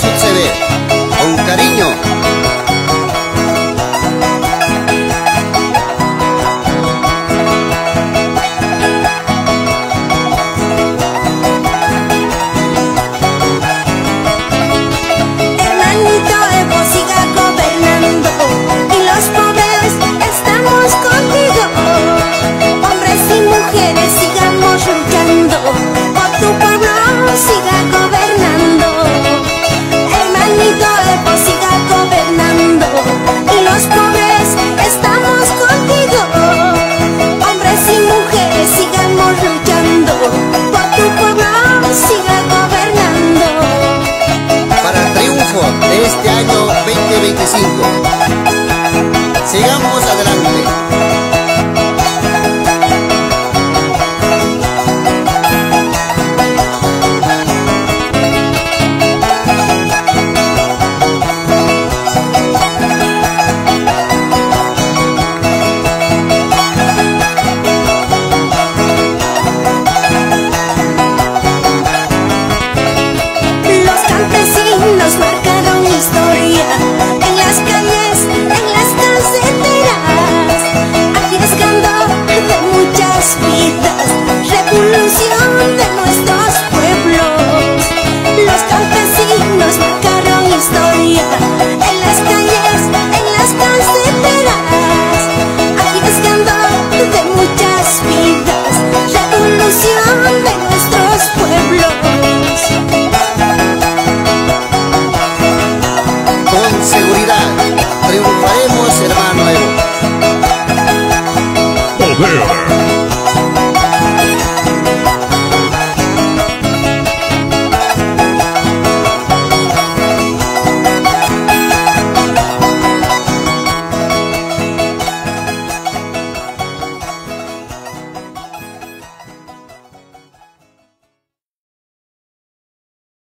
sucede. Con cariño. De este año 2025. Sigamos adelante. Los campesinos marcaron historia en las calles, en las carreteras, arriesgando de muchas vidas, revolución de nuestros pueblos. Los campesinos marcaron historia en las calles, en las carreteras, arriesgando de muchas vidas, revolución de nuestros pueblos. Con seguridad, triunfaremos, hermano Evo. Poder.